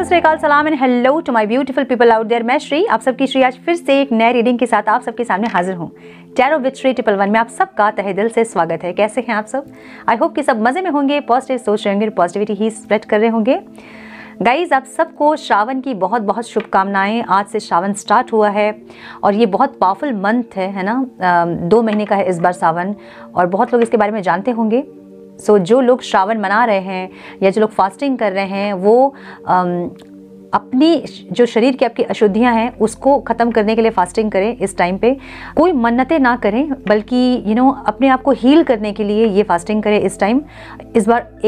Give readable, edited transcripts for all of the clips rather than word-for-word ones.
सत श्री अकाल, सलाम and hello to my beautiful people out there. मैं श्री, आप सबकी श्री आज फिर से एक नए रीडिंग के साथ आप सबके सामने हाजिर हूँ। टैरो विद श्री 111 में आप सबका तहे दिल से स्वागत है। कैसे हैं आप सब? आई होप कि सब मजे में होंगे, पॉजिटिव सोच रहे होंगे, पॉजिटिविटी ही स्प्रेड कर रहे होंगे। गाइज, आप सबको श्रावण की बहुत बहुत शुभकामनाएं। आज से श्रावण स्टार्ट हुआ है और ये बहुत पावरफुल मंथ है ना। 2 महीने का है इस बार सावन, और बहुत लोग इसके बारे में जानते होंगे। सो जो लोग श्रावण मना रहे हैं या जो लोग फास्टिंग कर रहे हैं, वो अपनी जो शरीर की आपकी अशुद्धियां हैं उसको ख़त्म करने के लिए फास्टिंग करें। इस टाइम पे कोई मन्नतें ना करें, बल्कि अपने आप को हील करने के लिए ये फास्टिंग करें इस टाइम। इस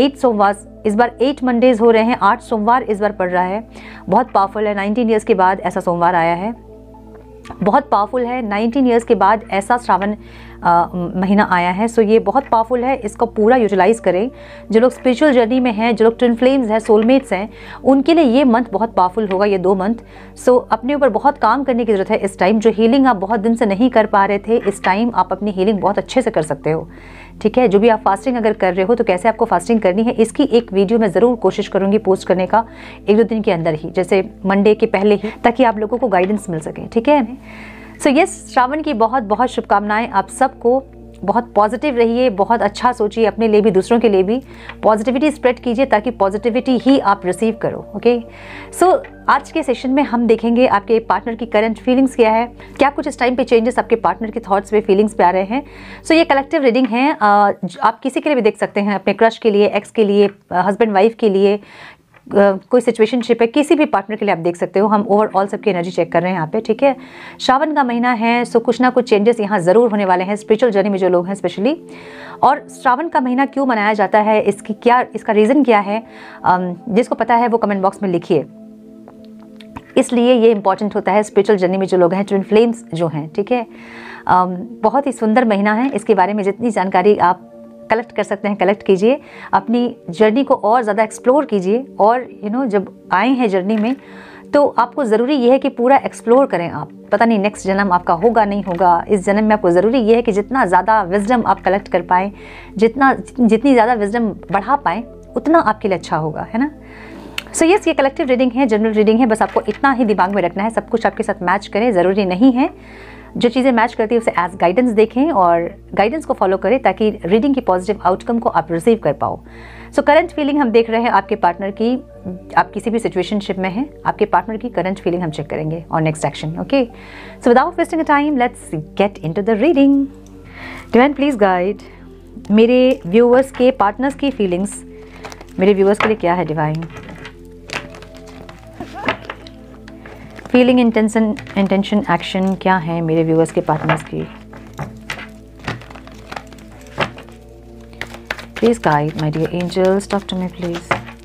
बार 8 मंडेज हो रहे हैं, 8 सोमवार इस बार पड़ रहा है। बहुत पावरफुल है। 19 ईयर्स के बाद ऐसा सोमवार आया है, बहुत पावरफुल है। 19 ईयर्स के बाद ऐसा श्रावण महीना आया है। सो ये बहुत पावरफुल है, इसको पूरा यूटिलाइज करें। जो लोग स्पिरिचुअल जर्नी में हैं, जो लोग ट्विन फ्लेम्स हैं, सोलमेट्स हैं, उनके लिए ये मंथ बहुत पावरफुल होगा, ये 2 मंथ। सो अपने ऊपर बहुत काम करने की ज़रूरत है इस टाइम। जो हीलिंग आप बहुत दिन से नहीं कर पा रहे थे, इस टाइम आप अपनी हीलिंग बहुत अच्छे से कर सकते हो। ठीक है, जो भी आप फास्टिंग अगर कर रहे हो तो कैसे आपको फास्टिंग करनी है, इसकी एक वीडियो मैं ज़रूर कोशिश करूँगी पोस्ट करने का 1-2 दिन के अंदर ही, जैसे मंडे के पहले ही, ताकि आप लोगों को गाइडेंस मिल सके। ठीक है। सो यस, श्रावण की बहुत बहुत शुभकामनाएं आप सबको। बहुत पॉजिटिव रहिए, बहुत अच्छा सोचिए, अपने लिए भी दूसरों के लिए भी पॉजिटिविटी स्प्रेड कीजिए, ताकि पॉजिटिविटी ही आप रिसीव करो। ओके। सो आज के सेशन में हम देखेंगे आपके पार्टनर की करंट फीलिंग्स क्या है, क्या कुछ इस टाइम पे चेंजेस आपके पार्टनर के थॉट्स पे, फीलिंग्स पे आ रहे हैं। सो ये कलेक्टिव रीडिंग है। आप किसी के लिए भी देख सकते हैं, अपने क्रश के लिए, एक्स के लिए, हस्बैंड वाइफ के लिए, कोई सिचुएशनशिप है, किसी भी पार्टनर के लिए आप देख सकते हो। हम ओवरऑल सबकी एनर्जी चेक कर रहे हैं यहाँ पे। ठीक है। श्रावण का महीना है, सो कुछ ना कुछ चेंजेस यहाँ ज़रूर होने वाले हैं स्पिरिचुअल जर्नी में जो लोग हैं स्पेशली। और श्रावण का महीना क्यों मनाया जाता है, इसका रीज़न क्या है, जिसको पता है वो कमेंट बॉक्स में लिखिए। इसलिए ये इंपॉर्टेंट होता है स्पिरिचुअल जर्नी में जो लोग हैं, ट्विन फ्लेम्स जो हैं। ठीक है। बहुत ही सुंदर महीना है। इसके बारे में जितनी जानकारी आप कलेक्ट कर सकते हैं कलेक्ट कीजिए, अपनी जर्नी को और ज़्यादा एक्सप्लोर कीजिए। और जब आए हैं जर्नी में, तो आपको ज़रूरी ये है कि पूरा एक्सप्लोर करें आप। पता नहीं नेक्स्ट जन्म आपका होगा नहीं होगा, इस जन्म में आपको ज़रूरी ये है कि जितना ज़्यादा विजडम आप कलेक्ट कर पाएँ, जितनी ज़्यादा विजडम बढ़ा पाएँ, उतना आपके लिए अच्छा होगा, है ना। सो यस, ये कलेक्टिव रीडिंग है, जनरल रीडिंग है। बस आपको इतना ही दिमाग में रखना है, सब कुछ आपके साथ मैच करें ज़रूरी नहीं है। जो चीज़ें मैच करती है उसे एज गाइडेंस देखें और गाइडेंस को फॉलो करें, ताकि रीडिंग की पॉजिटिव आउटकम को आप रिसीव कर पाओ। सो करंट फीलिंग हम देख रहे हैं आपके पार्टनर की। आप किसी भी सिचुएशनशिप में हैं, आपके पार्टनर की करंट फीलिंग हम चेक करेंगे और next action. Okay. So without wasting a time, let's get into the reading. Divine please guide मेरे व्यूअर्स के पार्टनर्स की फीलिंग्स, मेरे व्यूअर्स के लिए क्या है डिवाइन। फीलिंग, इंटेंशन, एक्शन क्या है मेरे व्यूअर्स के पार्टनर्स की। Please guide my dear angels, talk to me please.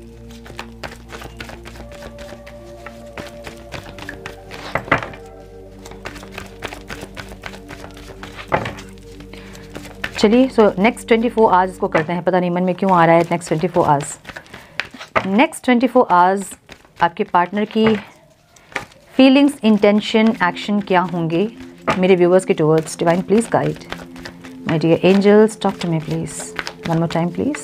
चलिए, सो नेक्स्ट 24 आवर्स इसको करते हैं। पता नहीं मन में क्यों आ रहा है नेक्स्ट 24 आवर्स। नेक्स्ट 24 आवर्स आपके पार्टनर की फीलिंग्स, इंटेंशन, एक्शन क्या होंगे मेरे व्यूवर्स के towards. Divine please guide my dear angels, talk to me please. One more time please.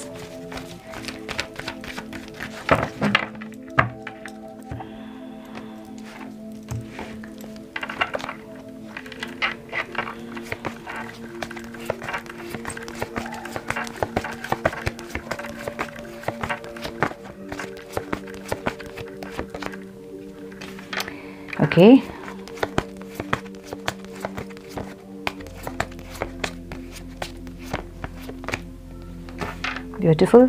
Okay. Beautiful.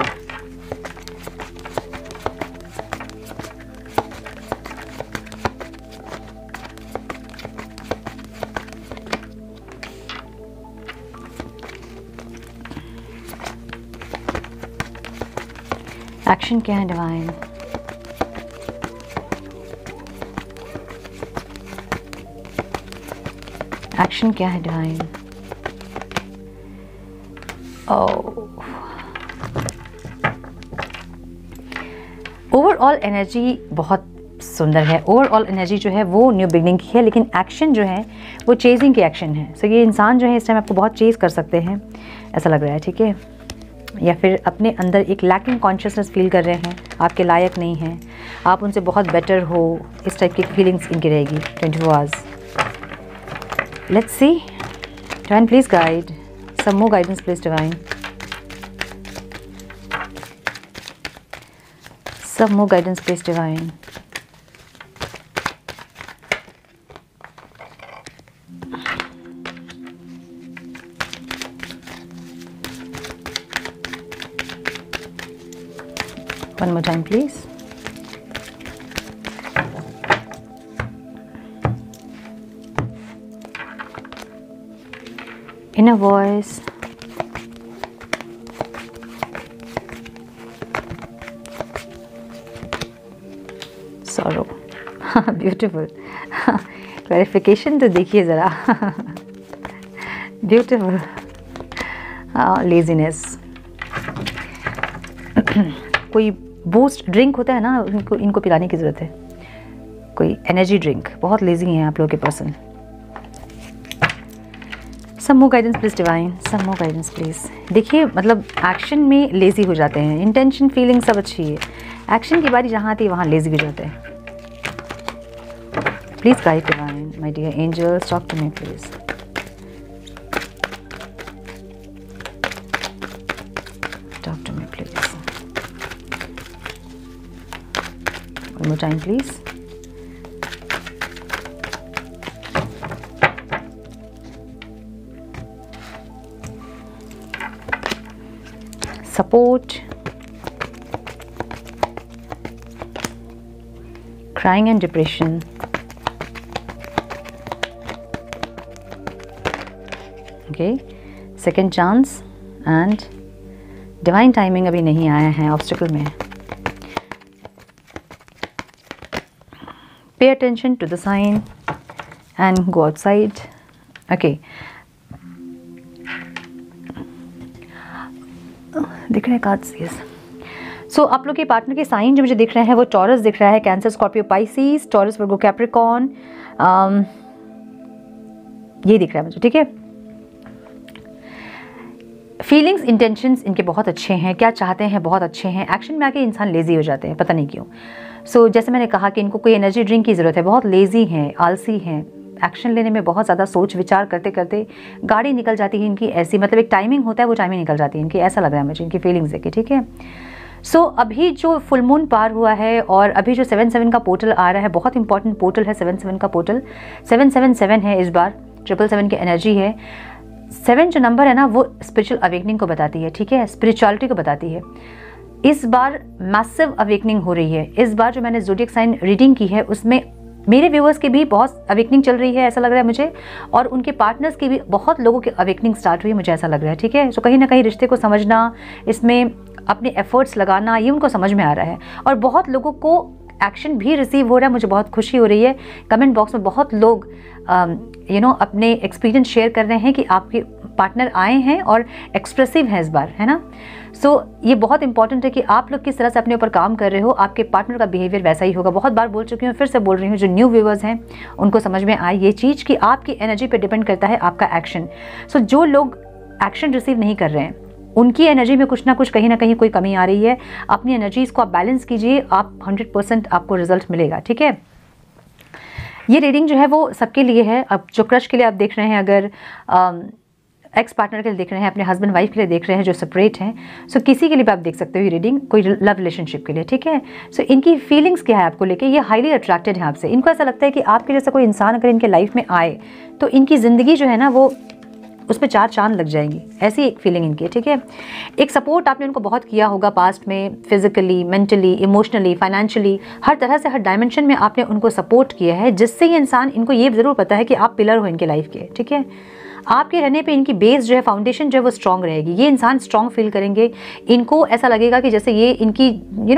Action क्या है डिवाइन। एक्शन क्या है डिवाइन। ओवरऑल एनर्जी बहुत सुंदर है। ओवरऑल एनर्जी जो है वो न्यू बिगनिंग की है, लेकिन एक्शन जो है वो चेजिंग की एक्शन है। सो ये इंसान जो है इस टाइम आपको बहुत चेज कर सकते हैं, ऐसा लग रहा है। ठीक है। या फिर अपने अंदर एक लैकिंग कॉन्शियसनेस फील कर रहे हैं। आपके लायक नहीं हैं, आप उनसे बहुत बेटर हो, इस टाइप की फीलिंग्स इनकी रहेगी 24 hours. Let's see, divine please guide, some more guidance please divine, some more guidance please divine. One more time, please. Inner voice. Sorrow. Beautiful. Clarification तो देखिए ज़रा. Beautiful. Laziness. कोई बूस्ट ड्रिंक होता है ना, इनको पिलाने की ज़रूरत है, कोई एनर्जी ड्रिंक। बहुत लेजी हैं आप लोग के person. Some more guidance please divine, some more guidance please. देखिए मतलब एक्शन में लेजी हो जाते हैं, इंटेंशन फीलिंग सब अच्छी है, एक्शन की बारी जहाँ आती है वहाँ लेजी हो जाते हैं। Please guide divine, my dear angels, talk to me please. Talk to me please. One more time, please. Support, crying and depression, okay, second chance and divine timing अभी नहीं आया है, ऑब्स्टिकल में। Pay attention to the sign and go outside. Okay. दिख रहे हैं cards? Yes. सो आप लोग के पार्टनर के साइन जो मुझे दिख रहे हैं वो टॉरस दिख रहा है, Cancer, Scorpio, Pisces, Taurus, Virgo, Capricorn, ये दिख रहा है मुझे, ठीक है। फीलिंग्स, इंटेंशंस इनके बहुत अच्छे हैं, क्या चाहते हैं बहुत अच्छे हैं, एक्शन में आके इंसान लेजी हो जाते हैं, पता नहीं क्यों। सो जैसे मैंने कहा कि इनको कोई एनर्जी ड्रिंक की ज़रूरत है, बहुत लेजी हैं, आलसी हैं, एक्शन लेने में बहुत ज़्यादा सोच विचार करते करते गाड़ी निकल जाती है इनकी, ऐसी मतलब एक टाइमिंग होता है, वो टाइमिंग निकल जाती है इनकी, ऐसा लग रहा है मुझे इनकी फीलिंग्स है कि ठीक है। सो अभी जो फुल मून पार हुआ है और अभी जो 7/7 का पोर्टल आ रहा है, बहुत इंपॉर्टेंट पोर्टल है 7/7 का पोर्टल, 777 है इस बार, 777 की एनर्जी है। 7 जो नंबर है ना वो स्पिरिचुअल अवेकनिंग को बताती है, ठीक है, स्पिरिचुअलिटी को बताती है। इस बार मैसिव अवेकनिंग हो रही है। इस बार जो मैंने ज़ोडिएक साइन रीडिंग की है उसमें मेरे व्यूअर्स की भी बहुत अवेकनिंग चल रही है, ऐसा लग रहा है मुझे, और उनके पार्टनर्स की भी बहुत लोगों की अवेकनिंग स्टार्ट हुई है, मुझे ऐसा लग रहा है, ठीक है। सो कहीं ना कहीं रिश्ते को समझना, इसमें अपने एफर्ट्स लगाना, ये उनको समझ में आ रहा है और बहुत लोगों को एक्शन भी रिसीव हो रहा है, मुझे बहुत खुशी हो रही है। कमेंट बॉक्स में बहुत लोग अपने एक्सपीरियंस शेयर कर रहे हैं कि आपके पार्टनर आए हैं और एक्सप्रेसिव हैं इस बार, है ना। सो ये बहुत इंपॉर्टेंट है कि आप लोग किस तरह से अपने ऊपर काम कर रहे हो, आपके पार्टनर का बिहेवियर वैसा ही होगा। बहुत बार बोल चुकी हूँ, फिर से बोल रही हूँ, जो न्यू व्यूअर्स हैं उनको समझ में आए ये चीज़ कि आपकी एनर्जी पे डिपेंड करता है आपका एक्शन। सो जो लोग एक्शन रिसीव नहीं कर रहे हैं उनकी एनर्जी में कुछ ना कुछ कहीं ना कहीं कोई कमी आ रही है। अपनी एनर्जीज को आप बैलेंस कीजिए, आप 100% आपको रिजल्ट मिलेगा, ठीक है। ये रीडिंग जो है वो सबके लिए है। अब जो क्रश के लिए आप देख रहे हैं, अगर एक्स पार्टनर के लिए देख रहे हैं, अपने हस्बैंड वाइफ के लिए देख रहे हैं जो सेपरेट हैं, सो किसी के लिए भी आप देख सकते हो ये रीडिंग, कोई लव रिलेशनशिप के लिए, ठीक है। सो इनकी फीलिंग्स क्या है आपको लेके, ये हाईली अट्रैक्टेड है आपसे। इनको ऐसा लगता है कि आपके जैसा कोई इंसान अगर इनके लाइफ में आए तो इनकी ज़िंदगी जो है ना वो उसमें 4 चांद लग जाएंगी, ऐसी एक फीलिंग इनकी है, ठीक है। एक सपोर्ट आपने उनको बहुत किया होगा पास्ट में, फिजिकली, मेंटली, इमोशनली, फाइनेंशियली, हर तरह से, हर डायमेंशन में आपने उनको सपोर्ट किया है, जिससे ये इंसान, इनको ये ज़रूर पता है कि आप पिलर हो इनके लाइफ के, ठीक है। आपके रहने पे इनकी बेस जो है, फाउंडेशन जो है वो स्ट्रॉन्ग रहेगी। ये इंसान स्ट्रॉन्ग फील करेंगे, इनको ऐसा लगेगा कि जैसे ये इनकी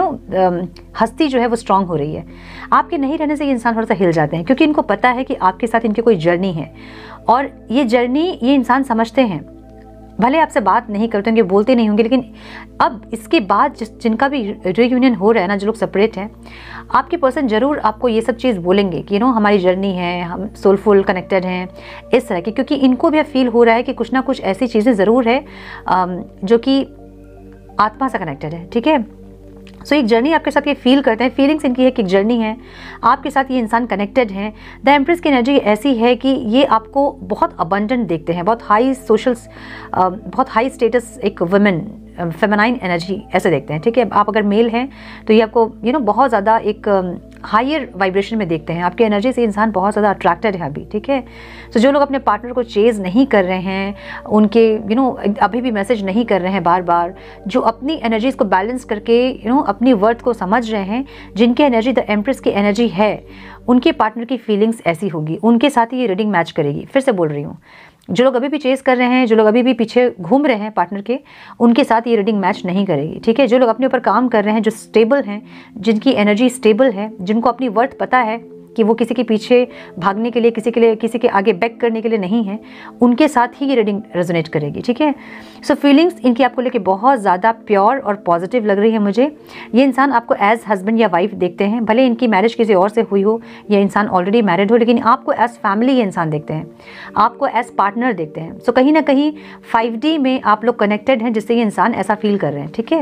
हस्ती जो है वो स्ट्रॉन्ग हो रही है। आपके नहीं रहने से ये इंसान थोड़ा सा हिल जाते हैं, क्योंकि इनको पता है कि आपके साथ इनकी कोई जर्नी है और ये जर्नी ये इंसान समझते हैं। भले आपसे बात नहीं करते होंगे, बोलते नहीं होंगे, लेकिन अब इसके बाद जिनका भी रियूनियन हो रहा है ना, जो लोग सेपरेट हैं, आपके पर्सन ज़रूर आपको ये सब चीज़ बोलेंगे कि हमारी जर्नी है, हम सोलफुल कनेक्टेड हैं, इस तरह की, क्योंकि इनको भी फील हो रहा है कि कुछ ना कुछ ऐसी चीज़ें ज़रूर है जो कि आत्मा से कनेक्टेड है, ठीक है। सो एक जर्नी आपके साथ ये फील करते हैं, फीलिंग्स इनकी है कि एक जर्नी है, आपके साथ ये इंसान कनेक्टेड है। द एम्प्रेस की एनर्जी ऐसी है कि ये आपको बहुत अबंडेंट देखते हैं, बहुत हाई सोशल, बहुत हाई स्टेटस एक वुमेन, फेमिनाइन एनर्जी ऐसे देखते हैं, ठीक है। आप अगर मेल हैं तो ये आपको बहुत ज़्यादा एक हायर वाइब्रेशन में देखते हैं, आपकी एनर्जी से इंसान बहुत ज़्यादा अट्रैक्टेड है अभी, ठीक है। तो जो लोग अपने पार्टनर को चेज़ नहीं कर रहे हैं, उनके अभी भी मैसेज नहीं कर रहे हैं बार बार, जो अपनी एनर्जीज़ को बैलेंस करके अपनी वर्थ को समझ रहे हैं, जिनकी एनर्जी द एम्प्रेस की एनर्जी है, उनके पार्टनर की फीलिंग्स ऐसी होगी, उनके साथ ही ये रीडिंग मैच करेगी। फिर से बोल रही हूँ, जो लोग अभी भी चेस कर रहे हैं, जो लोग अभी भी पीछे घूम रहे हैं पार्टनर के, उनके साथ ये रीडिंग मैच नहीं करेगी, ठीक है। जो लोग अपने ऊपर काम कर रहे हैं, जो स्टेबल हैं, जिनकी एनर्जी स्टेबल है, जिनको अपनी वर्थ पता है कि वो किसी के पीछे भागने के लिए, किसी के आगे बैक करने के लिए नहीं है, उनके साथ ही ये रीडिंग रेजोनेट करेगी, ठीक है। सो फीलिंग्स इनकी आपको लेके बहुत ज़्यादा प्योर और पॉजिटिव लग रही है मुझे। ये इंसान आपको एज हस्बैंड या वाइफ देखते हैं, भले इनकी मैरिज किसी और से हुई हो, या इंसान ऑलरेडी मैरिड हो, लेकिन आपको एज फैमिली ये इंसान देखते हैं, आपको एज पार्टनर देखते हैं। सो कहीं ना कहीं 5D में आप लोग कनेक्टेड हैं, जिससे ये इंसान ऐसा फील कर रहे हैं, ठीक है।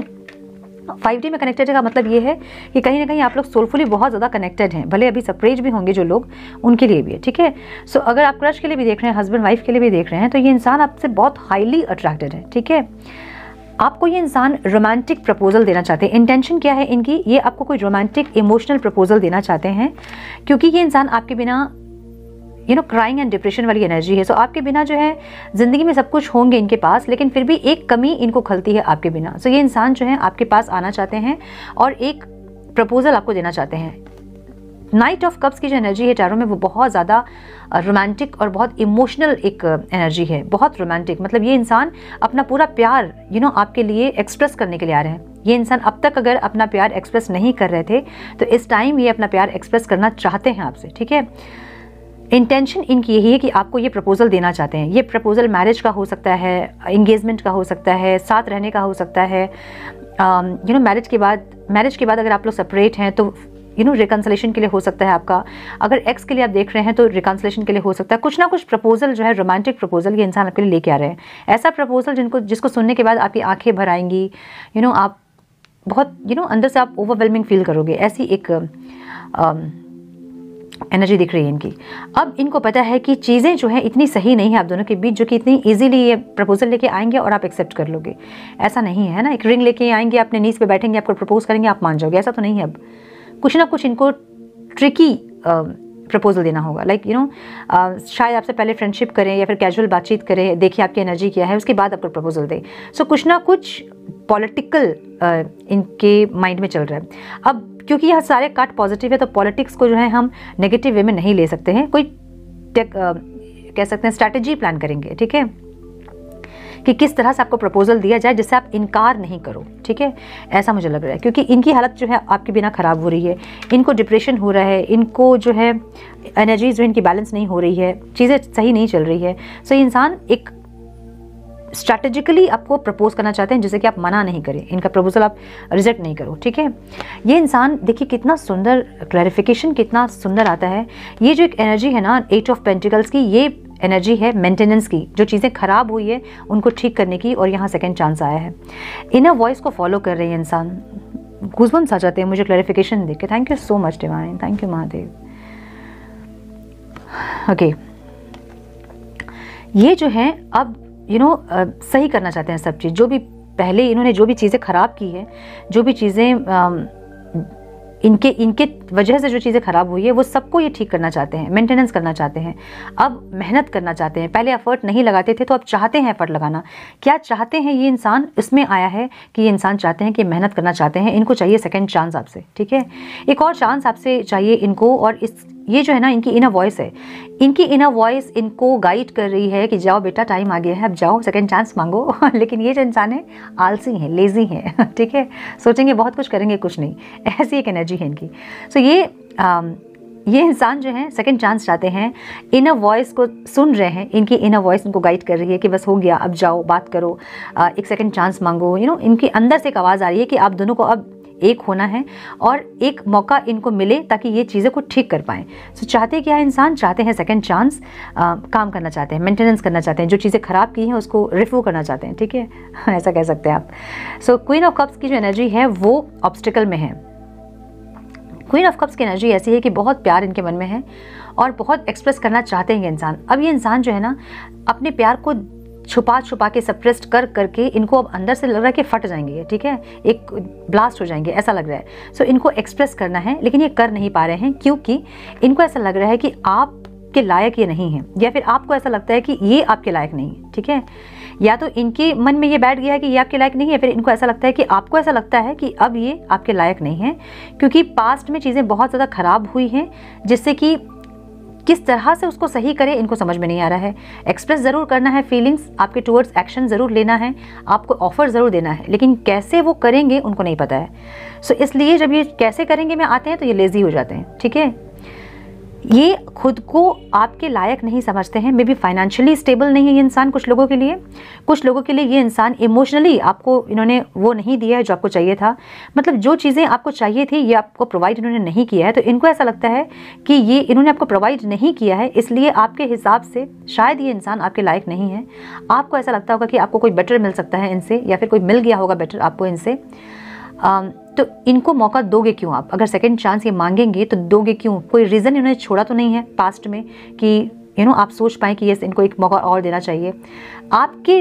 5D में कनेक्टेड का मतलब ये है कि कहीं ना कहीं आप लोग सोलफुली बहुत ज़्यादा कनेक्टेड हैं, भले अभी सेपरेट भी होंगे जो लोग, उनके लिए भी है, ठीक है। सो अगर आप क्रश के लिए भी देख रहे हैं, हस्बैंड वाइफ के लिए भी देख रहे हैं, तो ये इंसान आपसे बहुत हाईली अट्रैक्टेड है, ठीक है। आपको ये इंसान रोमांटिक प्रपोजल देना चाहते हैं। इंटेंशन क्या है इनकी, ये आपको कोई रोमांटिक इमोशनल प्रपोजल देना चाहते हैं, क्योंकि ये इंसान आपके बिना क्राइंग एंड डिप्रेशन वाली एनर्जी है। सो आपके बिना जो है ज़िंदगी में सब कुछ होंगे इनके पास, लेकिन फिर भी एक कमी इनको खलती है आपके बिना। सो ये इंसान जो है आपके पास आना चाहते हैं और एक प्रपोजल आपको देना चाहते हैं। नाइट ऑफ कप्स की जो एनर्जी है टैरो में, वो बहुत ज़्यादा रोमांटिक और बहुत इमोशनल एक एनर्जी है, बहुत रोमांटिक। मतलब ये इंसान अपना पूरा प्यार आपके लिए एक्सप्रेस करने के लिए आ रहे हैं। ये इंसान अब तक अगर अपना प्यार एक्सप्रेस नहीं कर रहे थे, तो इस टाइम ये अपना प्यार एक्सप्रेस करना चाहते हैं आपसे, ठीक है। इंटेंशन इनकी यही है कि आपको ये प्रपोजल देना चाहते हैं। ये प्रपोजल मैरिज का हो सकता है, एंगेजमेंट का हो सकता है, साथ रहने का हो सकता है, मैरिज के बाद अगर आप लोग सेपरेट हैं तो रिकन्सिलेशन के लिए हो सकता है आपका। अगर एक्स के लिए आप देख रहे हैं तो रिकन्सिलेशन के लिए हो सकता है। कुछ ना कुछ प्रपोजल जो है, रोमांटिक प्रपोजल, ये इंसान आपके लिए लेके आ रहे हैं। ऐसा प्रपोजल जिसको सुनने के बाद आपकी आंखें भर आएंगी, आप बहुत अंदर से आप ओवरवेलमिंग फील करोगे। ऐसी एक एनर्जी दिख रही है इनकी। अब इनको पता है कि चीज़ें जो है इतनी सही नहीं है आप दोनों के बीच, जो कि इतनी इजीली ये प्रपोजल लेके आएंगे और आप एक्सेप्ट कर लोगे। ऐसा नहीं है ना, एक रिंग लेके आएंगे, अपने नीज पे बैठेंगे, आपको प्रपोज करेंगे, आप मान जाओगे, ऐसा तो नहीं है। अब कुछ ना कुछ इनको ट्रिकी प्रपोजल देना होगा। शायद आपसे पहले फ्रेंडशिप करें या फिर कैजुअल बातचीत करें, देखिए आपकी एनर्जी क्या है, उसके बाद आपको प्रपोजल दें। सो कुछ ना कुछ पॉलिटिकल इनके माइंड में चल रहा है। अब क्योंकि यह सारे कार्ड पॉजिटिव है, तो पॉलिटिक्स को जो है हम नेगेटिव वे में नहीं ले सकते हैं। कोई कह सकते हैं स्ट्रैटेजी प्लान करेंगे, ठीक है, कि किस तरह से आपको प्रपोजल दिया जाए जिससे आप इनकार नहीं करो, ठीक है। ऐसा मुझे लग रहा है, क्योंकि इनकी हालत जो है आपके बिना ख़राब हो रही है, इनको डिप्रेशन हो रहा है, इनको जो है एनर्जीज जो इनकी बैलेंस नहीं हो रही है, चीज़ें सही नहीं चल रही है। सो ये इंसान एक स्ट्रैटेजिकली आपको प्रपोज करना चाहते हैं, जिससे कि आप मना नहीं करें, इनका प्रपोजल आप रिजेक्ट नहीं करो, ठीक है। ये इंसान देखिए कितना सुंदर क्लैरिफिकेशन, कितना सुंदर आता है। ये जो एक एनर्जी है ना 8 ऑफ पेंटिकल्स की, ये एनर्जी है मेंटेनेंस की, जो चीज़ें खराब हुई है उनको ठीक करने की, और यहाँ सेकंड चांस आया है। इनर वॉइस को फॉलो कर रहे हैं इंसान। गूज़बम्स आ जाते हैं मुझे क्लैरिफिकेशन देख के। Thank you so much divine, thank you Mahadev. Okay, ये जो है अब सही करना चाहते हैं सब चीज़। जो भी पहले इन्होंने जो भी चीज़ें ख़राब की है, जो भी चीज़ें इनके वजह से जो चीज़ें ख़राब हुई है, वो सबको ये ठीक करना चाहते हैं, मेंटेनेंस करना चाहते हैं। अब मेहनत करना चाहते हैं। पहले एफर्ट नहीं लगाते थे, तो अब चाहते हैं एफर्ट लगाना। क्या चाहते हैं ये इंसान, इसमें आया है कि ये इंसान चाहते हैं कि मेहनत करना चाहते हैं। इनको चाहिए सेकंड चांस आपसे, ठीक है, एक और चांस आपसे चाहिए इनको। और ये जो है ना इनकी इनर वॉइस है, इनकी इनर वॉइस इनको गाइड कर रही है कि जाओ बेटा, टाइम आ गया है, अब जाओ सेकंड चांस मांगो। लेकिन ये जो इंसान है आलसी है, लेजी है, ठीक है, सोचेंगे बहुत कुछ, करेंगे कुछ नहीं, ऐसी एक एनर्जी है इनकी। सो ये इंसान जो है सेकंड चांस चाहते हैं, इनर वॉइस को सुन रहे हैं, इनकी इनर वॉइस इनको गाइड कर रही है कि बस हो गया, अब जाओ, बात करो, एक सेकंड चांस मांगो। इनके अंदर से एक आवाज़ आ रही है कि आप दोनों को अब एक होना है और एक मौका इनको मिले ताकि ये चीज़ें को ठीक कर पाएँ। सो चाहते क्या है इंसान, चाहते हैं सेकंड चांस, काम करना चाहते हैं, मेंटेनेंस करना चाहते हैं, जो चीज़ें ख़राब की हैं उसको रिफ्यू करना चाहते हैं, ठीक है ऐसा कह सकते हैं आप। सो क्वीन ऑफ कप्स की जो एनर्जी है वो ऑब्स्टिकल में है। क्वीन ऑफ कप्स की एनर्जी ऐसी है कि बहुत प्यार इनके मन में है और बहुत एक्सप्रेस करना चाहते हैं ये इंसान। अब ये इंसान जो है ना अपने प्यार को छुपा छुपा के सप्रेस्ड कर करके इनको अब अंदर से लग रहा है कि फट जाएंगे, ठीक है, एक ब्लास्ट हो जाएंगे, ऐसा लग रहा है। सो इनको एक्सप्रेस करना है लेकिन ये कर नहीं पा रहे हैं क्योंकि इनको ऐसा लग रहा है कि आपके लायक ये नहीं है, या फिर आपको ऐसा लगता है कि ये आपके लायक नहीं है, ठीक है। या तो इनके मन में ये बैठ गया है कि ये आपके लायक नहीं है, फिर इनको ऐसा लगता है कि आपको ऐसा लगता है कि अब ये आपके लायक नहीं है क्योंकि पास्ट में चीज़ें बहुत ज़्यादा ख़राब हुई हैं, जिससे कि किस तरह से उसको सही करे इनको समझ में नहीं आ रहा है। एक्सप्रेस ज़रूर करना है फीलिंग्स, आपके टूवर्ड्स एक्शन ज़रूर लेना है, आपको ऑफर ज़रूर देना है, लेकिन कैसे वो करेंगे उनको नहीं पता है। सो इसलिए जब ये कैसे करेंगे में आते हैं तो ये लेज़ी हो जाते हैं, ठीक है। ये खुद को आपके लायक नहीं समझते हैं, मे बी फाइनेंशियली स्टेबल नहीं है ये इंसान कुछ लोगों के लिए, कुछ लोगों के लिए ये इंसान इमोशनली आपको इन्होंने वो नहीं दिया है जो आपको चाहिए था, मतलब जो चीज़ें आपको चाहिए थी ये आपको प्रोवाइड इन्होंने नहीं किया है। तो इनको ऐसा लगता है कि ये इन्होंने आपको प्रोवाइड नहीं किया है, इसलिए आपके हिसाब से शायद ये इंसान आपके लायक नहीं है। आपको ऐसा लगता होगा कि आपको कोई बेटर मिल सकता है इनसे, या फिर कोई मिल गया होगा बेटर आपको इनसे। तो इनको मौका दोगे क्यों आप? अगर सेकंड चांस ये मांगेंगे तो दोगे क्यों? कोई रीज़न इन्होंने छोड़ा तो नहीं है पास्ट में कि आप सोच पाएँ कि यस इनको एक मौका और देना चाहिए। आपके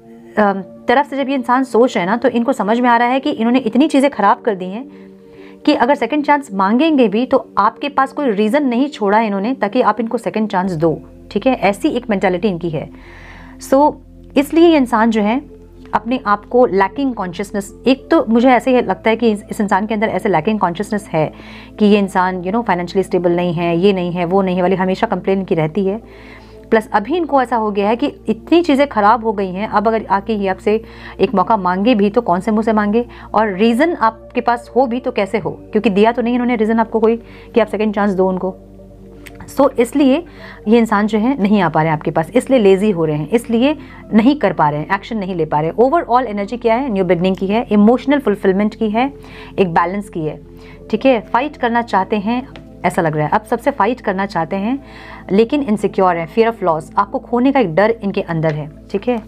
तरफ से जब ये इंसान सोच रहे हैं ना तो इनको समझ में आ रहा है कि इन्होंने इतनी चीज़ें ख़राब कर दी हैं कि अगर सेकंड चांस मांगेंगे भी तो आपके पास कोई रीज़न नहीं छोड़ा इन्होंने ताकि आप इनको सेकंड चांस दो, ठीक है। ऐसी एक मेंटालिटी इनकी है। सो इसलिए ये इंसान जो है अपने आप को लैकिंग कॉन्शियसनेस, एक तो मुझे ऐसे ही लगता है कि इस इंसान के अंदर ऐसे लैकिंग कॉन्शियसनेस है कि ये इंसान फाइनेंशियली स्टेबल नहीं है, ये नहीं है, वो नहीं है वाली हमेशा कंप्लेन की रहती है। प्लस अभी इनको ऐसा हो गया है कि इतनी चीज़ें ख़राब हो गई हैं, अब अगर आके ये आपसे एक मौका मांगे भी तो कौन से मुँह से मांगे, और रीज़न आपके पास हो भी तो कैसे हो, क्योंकि दिया तो नहीं इन्होंने रीज़न आपको कोई कि आप सेकेंड चांस दो उनको। सो इसलिए ये इंसान जो है नहीं आ पा रहे हैं आपके पास, इसलिए लेज़ी हो रहे हैं, इसलिए नहीं कर पा रहे हैं, एक्शन नहीं ले पा रहे हैं। ओवरऑल एनर्जी क्या है? न्यू बिगनिंग की है, इमोशनल फुलफिलमेंट की है, एक बैलेंस की है, ठीक है। फाइट करना चाहते हैं ऐसा लग रहा है, अब सबसे फाइट करना चाहते हैं लेकिन इनसिक्योर है, फियर ऑफ लॉस, आपको खोने का एक डर इनके अंदर है, ठीक है।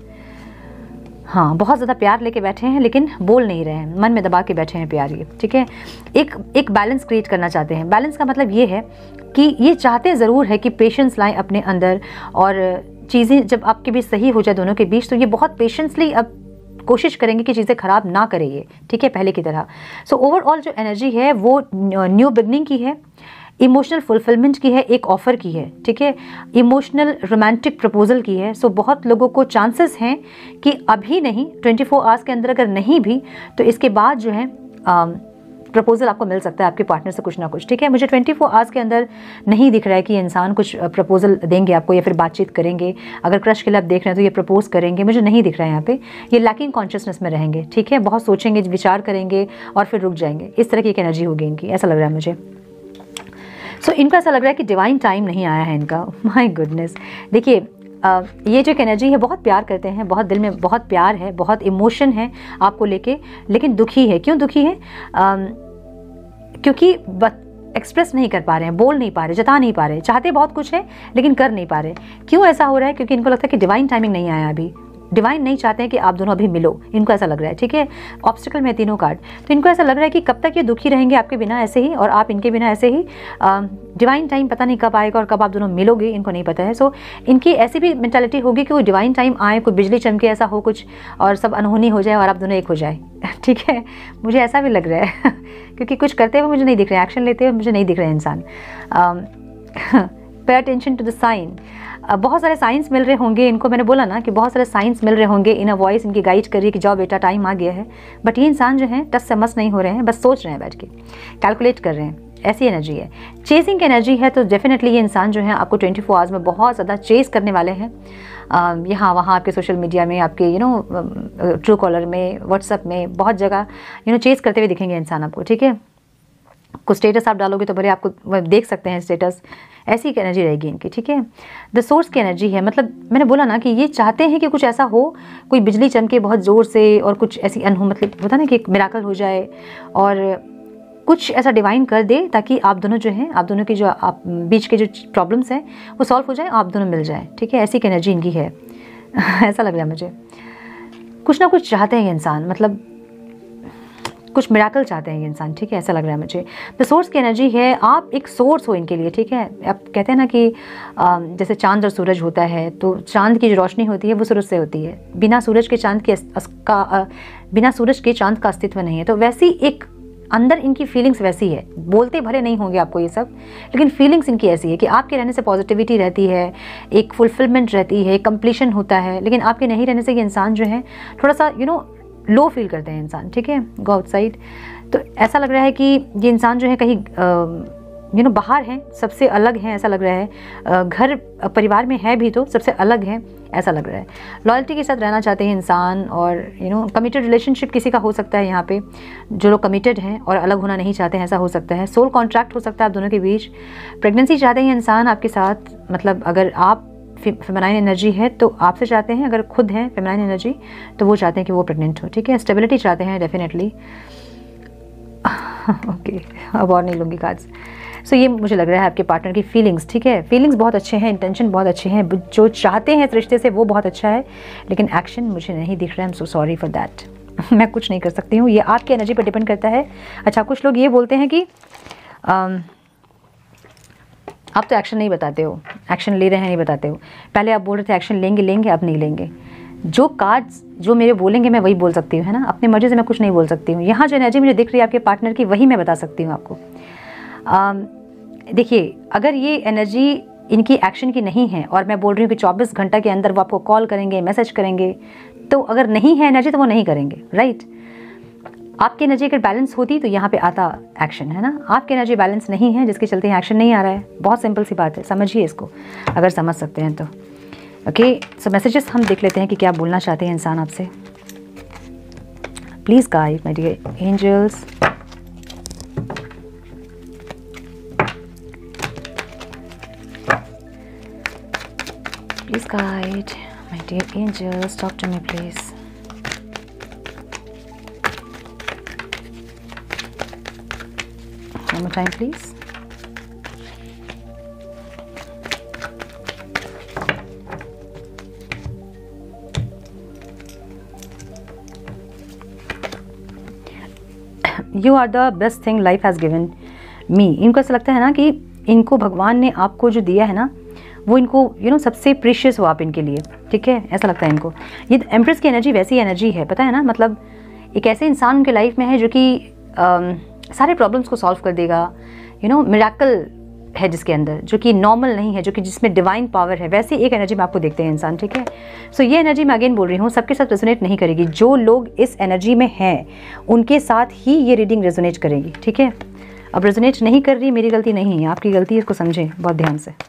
हाँ, बहुत ज़्यादा प्यार लेके बैठे हैं लेकिन बोल नहीं रहे हैं, मन में दबा के बैठे हैं प्यार, ये ठीक है। एक बैलेंस क्रिएट करना चाहते हैं। बैलेंस का मतलब ये है कि ये चाहते ज़रूर है कि पेशेंस लाएं अपने अंदर, और चीज़ें जब आपके बीच सही हो जाए दोनों के बीच तो ये बहुत पेशेंसली अब कोशिश करेंगे कि चीज़ें ख़राब ना करें ये, ठीक है, पहले की तरह। सो ओवरऑल जो एनर्जी है वो न्यू बिगनिंग की है, इमोशनल फुलफिलमेंट की है, एक ऑफ़र की है, ठीक है, इमोशनल रोमांटिक प्रपोजल की है। सो बहुत लोगों को चांसेस हैं कि अभी नहीं, 24 आवर्स के अंदर अगर नहीं भी तो इसके बाद जो है प्रपोजल आपको मिल सकता है आपके पार्टनर से कुछ ना कुछ, ठीक है। मुझे 24 आवर्स के अंदर नहीं दिख रहा है कि ये इंसान कुछ प्रपोजल देंगे आपको या फिर बातचीत करेंगे। अगर क्रश के लिए आप देख रहे हैं तो ये प्रपोज करेंगे, मुझे नहीं दिख रहा है यहाँ पे। ये लैकिंग कॉन्शियसनेस में रहेंगे, ठीक है, बहुत सोचेंगे, विचार करेंगे और फिर रुक जाएंगे। इस तरह की एक एनर्जी होगी इनकी, ऐसा लग रहा है मुझे। सो इनको ऐसा लग रहा है कि डिवाइन टाइम नहीं आया है इनका। माय गुडनेस, देखिए ये जो एक एनर्जी है, बहुत प्यार करते हैं, बहुत दिल में बहुत प्यार है, बहुत इमोशन है आपको लेके, लेकिन दुखी है। क्यों दुखी है? क्योंकि एक्सप्रेस नहीं कर पा रहे हैं, बोल नहीं पा रहे, जता नहीं पा रहे, चाहते बहुत कुछ है लेकिन कर नहीं पा रहे। क्यों ऐसा हो रहा है? क्योंकि इनको लगता है कि डिवाइन टाइमिंग नहीं आया अभी, डिवाइन नहीं चाहते हैं कि आप दोनों अभी मिलो, इनको ऐसा लग रहा है, ठीक है। ऑब्स्टिकल में तीनों कार्ड, तो इनको ऐसा लग रहा है कि कब तक ये दुखी रहेंगे आपके बिना ऐसे ही, और आप इनके बिना ऐसे ही। डिवाइन टाइम पता नहीं कब आएगा और कब आप दोनों मिलोगे, इनको नहीं पता है। सो इनकी ऐसी भी मेंटालिटी होगी कि वो डिवाइन टाइम आए, कोई बिजली चमके, ऐसा हो कुछ, और सब अनहोनी हो जाए और आप दोनों एक हो जाए, ठीक है। मुझे ऐसा भी लग रहा है क्योंकि कुछ करते हुए मुझे नहीं दिख रहे हैं, एक्शन लेते हुए मुझे नहीं दिख रहे हैं इंसान। Pay attention to the sign, बहुत सारे साइंस मिल रहे होंगे इनको, मैंने बोला ना कि बहुत सारे साइंस मिल रहे होंगे, इन अ वॉइस इनकी गाइड करिए कि जाओ बेटा टाइम आ गया है। बट ये इंसान जो है टस से मस नहीं हो रहे हैं, बस सोच रहे हैं बैठ के, कैलकुलेट कर रहे हैं, ऐसी एनर्जी है। चेसिंग की एनर्जी है, तो डेफिनेटली ये इंसान जो है आपको 24 आवर्स में बहुत ज़्यादा चेस करने वाले हैं। यहाँ वहाँ आपके सोशल मीडिया में, आपके ट्रू कॉलर में, व्हाट्सएप में, बहुत जगह चेस करते हुए दिखेंगे इंसान आपको, ठीक है। कुछ स्टेटस आप डालोगे तो भले आपको देख सकते हैं स्टेटस, ऐसी एक एनर्जी रहेगी इनकी, ठीक है। द सोर्स की एनर्जी है, मतलब मैंने बोला ना कि ये चाहते हैं कि कुछ ऐसा हो, कोई बिजली चमके बहुत ज़ोर से और कुछ ऐसी मतलब होता ना कि एक मिराकल हो जाए और कुछ ऐसा डिवाइन कर दे ताकि आप दोनों जो हैं, आप दोनों की जो आप बीच के जो प्रॉब्लम्स हैं वो सॉल्व हो जाए, आप दोनों मिल जाए, ठीक है। ऐसी एक एनर्जी इनकी है ऐसा लग रहा है मुझे। कुछ ना कुछ चाहते हैं ये इंसान, मतलब कुछ मिराकल चाहते हैं ये इंसान, ठीक है, ऐसा लग रहा है मुझे। द सोर्स की एनर्जी है, आप एक सोर्स हो इनके लिए, ठीक है। आप कहते हैं ना कि जैसे चांद और सूरज होता है, तो चांद की जो रोशनी होती है वो सूरज से होती है, बिना सूरज के चांद का अस्तित्व नहीं है। तो वैसी एक अंदर इनकी फीलिंग्स वैसी है, बोलते भले नहीं होंगे आपको ये सब, लेकिन फीलिंग्स इनकी ऐसी है कि आपके रहने से पॉजिटिविटी रहती है, एक फुलफिलमेंट रहती है, कंप्लीशन होता है। लेकिन आपके नहीं रहने से ये इंसान जो है थोड़ा सा लो फील करते हैं इंसान, ठीक है, गो आउटसाइड। तो ऐसा लग रहा है कि ये इंसान जो है कहीं बाहर हैं, सबसे अलग हैं, ऐसा लग रहा है। घर परिवार में है भी तो सबसे अलग है, ऐसा लग रहा है। लॉयल्टी के साथ रहना चाहते हैं इंसान, और कमिटेड रिलेशनशिप किसी का हो सकता है यहाँ पे, जो लोग कमिटेड हैं और अलग होना नहीं चाहते हैं, ऐसा हो सकता है। सोल कॉन्ट्रैक्ट हो सकता है आप दोनों के बीच। प्रेगनेंसी चाहते हैं इंसान आपके साथ, मतलब अगर आप फेमिनाइन एनर्जी है तो आपसे चाहते हैं, अगर खुद हैं फेमिनाइन एनर्जी तो वो चाहते हैं कि वो प्रेग्नेंट हो, ठीक है। स्टेबिलिटी चाहते हैं डेफिनेटली। ओके, अब और नहीं लूँगी कार्ड्स। सो ये मुझे लग रहा है आपके पार्टनर की फीलिंग्स, ठीक है। फीलिंग्स बहुत अच्छे हैं, इंटेंशन बहुत अच्छे हैं, जो चाहते हैं इस रिश्ते से वो बहुत अच्छा है, लेकिन एक्शन मुझे नहीं दिख रहा है। I am so sorry for that. मैं कुछ नहीं कर सकती हूँ, ये आपकी एनर्जी पर डिपेंड करता है। अच्छा, कुछ लोग ये बोलते हैं कि आप तो एक्शन नहीं बताते हो, एक्शन ले रहे हैं नहीं बताते हो। पहले आप बोल रहे थे एक्शन लेंगे, अब नहीं लेंगे। जो कार्ड्स जो मेरे बोलेंगे मैं वही बोल सकती हूँ, है ना। अपनी मर्जी से मैं कुछ नहीं बोल सकती हूँ। यहाँ जो एनर्जी मुझे दिख रही है आपके पार्टनर की, वही मैं बता सकती हूँ आपको। देखिए, अगर ये एनर्जी इनकी एक्शन की नहीं है और मैं बोल रही हूँ कि 24 घंटा के अंदर वो आपको कॉल करेंगे, मैसेज करेंगे, तो अगर नहीं है एनर्जी तो वो नहीं करेंगे, राइट। आपकी एनर्जी अगर बैलेंस होती तो यहाँ पे आता एक्शन, है ना। आपकी एनर्जी बैलेंस नहीं है, जिसके चलते एक्शन नहीं आ रहा है। बहुत सिंपल सी बात है, समझिए इसको अगर समझ सकते हैं तो। ओके, सो मैसेजेस हम देख लेते हैं कि क्या बोलना चाहते हैं इंसान आपसे। Please guide my dear angels. Please guide my dear angels, talk to me please. One more time, please. You are the best thing life has given me. इनको ऐसा लगता है ना कि इनको भगवान ने आपको जो दिया है ना, वो इनको सबसे प्रीशियस हो आप इनके लिए, ठीक है, ऐसा लगता है इनको। ये एम्प्रेस की एनर्जी वैसी एनर्जी है, पता है ना, मतलब एक ऐसे इंसान उनके लाइफ में है जो कि सारे प्रॉब्लम्स को सॉल्व कर देगा, मिराकल है जिसके अंदर, जो कि नॉर्मल नहीं है, जो कि जिसमें डिवाइन पावर है, वैसे एक एनर्जी में आपको देखते हैं इंसान, ठीक है। सो ये एनर्जी मैं अगेन बोल रही हूँ, सबके साथ रेजोनेट नहीं करेगी। जो लोग इस एनर्जी में हैं उनके साथ ही ये रीडिंग रेजोनेट करेगी, ठीक है। अब रेजोनेट नहीं कर रही, मेरी गलती नहीं है, आपकी गलती है, इसको समझें बहुत ध्यान से।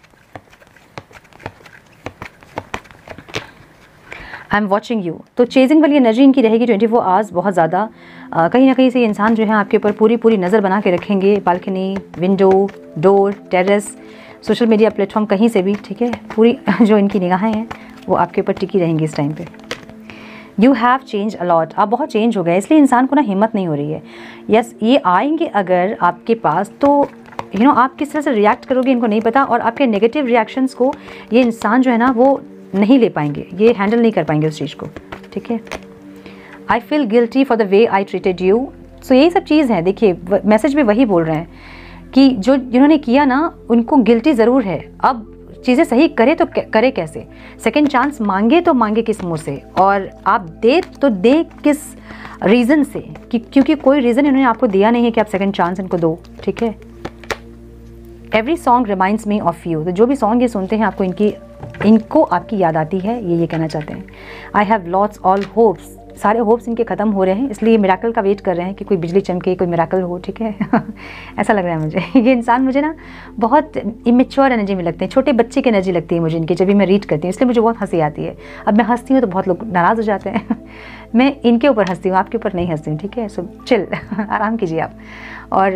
आई एम वॉचिंग यू, तो चेजिंग वाली एनर्जी इनकी रहेगी 24 आवर्स, बहुत ज़्यादा। कहीं ना कहीं से इंसान जो है आपके ऊपर पूरी नज़र बना के रखेंगे, balcony, window, door, terrace, social media platform, कहीं से भी, ठीक है। पूरी जो इनकी निगाहें हैं वो आपके ऊपर टिकी रहेंगी इस टाइम पे। यू हैव चेंज अलॉट, आप बहुत चेंज हो गए, इसलिए इंसान को ना हिम्मत नहीं हो रही है। यस, ये आएंगे अगर आपके पास, तो आप किस तरह से रिएक्ट करोगे इनको नहीं पता, और आपके नेगेटिव रिएक्शंस को ये इंसान जो है ना वो नहीं ले पाएंगे, ये हैंडल नहीं कर पाएंगे उस चीज़ को, ठीक है। I feel guilty for the way I treated you. So यही सब चीज़ है। देखिए, मैसेज में वही बोल रहे हैं कि जो जिन्होंने किया ना उनको गिल्टी ज़रूर है। अब चीज़ें सही करे तो करे कैसे, सेकेंड चांस मांगे तो मांगे किस मुँह से, और आप दे तो दे किस रीज़न से, क्योंकि कोई रीज़न इन्होंने आपको दिया नहीं है कि आप सेकेंड चांस इनको दो, ठीक है। Every song reminds me of you, तो जो भी सॉन्ग ये सुनते हैं आपको इनको आपकी याद आती है, ये कहना चाहते हैं। I have lots all hopes, सारे होप्स इनके ख़त्म हो रहे हैं, इसलिए मिराकल का वेट कर रहे हैं कि कोई बिजली चमके, कोई मिराकल हो, ठीक है। ऐसा लग रहा है मुझे। ये इंसान मुझे ना बहुत इमेच्योर एनर्जी में लगते हैं, छोटे बच्चे की एनर्जी लगती है मुझे इनकी, जब भी मैं रीड करती हूँ, इसलिए मुझे बहुत हंसी आती है। अब मैं हंसती हूँ तो बहुत लोग नाराज़ हो जाते हैं। मैं इनके ऊपर हंसती हूँ, आपके ऊपर नहीं हंसती हूँ, ठीक है। सो चिल, आराम कीजिए आप। और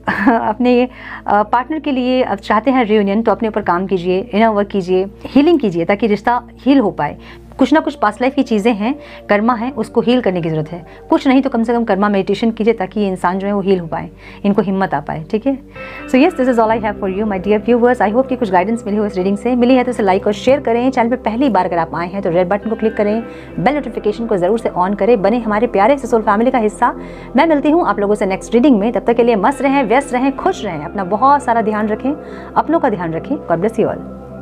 अपने पार्टनर के लिए अब चाहते हैं रियूनियन, तो अपने ऊपर काम कीजिए, इनर वर्क कीजिए, हीलिंग कीजिए ताकि रिश्ता हील हो पाए। कुछ ना कुछ पास्ट लाइफ की चीज़ें हैं, कर्मा है, उसको हील करने की ज़रूरत है। कुछ नहीं तो कम से कम कर्मा मेडिटेशन कीजिए ताकि ये इंसान जो है वो हील हो पाए, इनको हिम्मत आ पाए। ठीक है, so yes, this is all I have for you my dear viewers. I hope कि कुछ गाइडेंस मिली हो इस रीडिंग से। मिली है तो इसे लाइक और शेयर करें। चैनल पर पहली बार अगर आप आए हैं तो रेड बटन को क्लिक करें, बेल नोटिफिकेशन को जरूर से ऑन करें, बने हमारे प्यारे से सोल फैमिली का हिस्सा। मैं मिलती हूँ आप लोगों से नेक्स्ट रीडिंग में। तब तक के लिए मस्त रहें, व्यस्त रहें, खुश रहें, अपना बहुत सारा ध्यान रखें, अपनों का ध्यान रखें। God bless you all.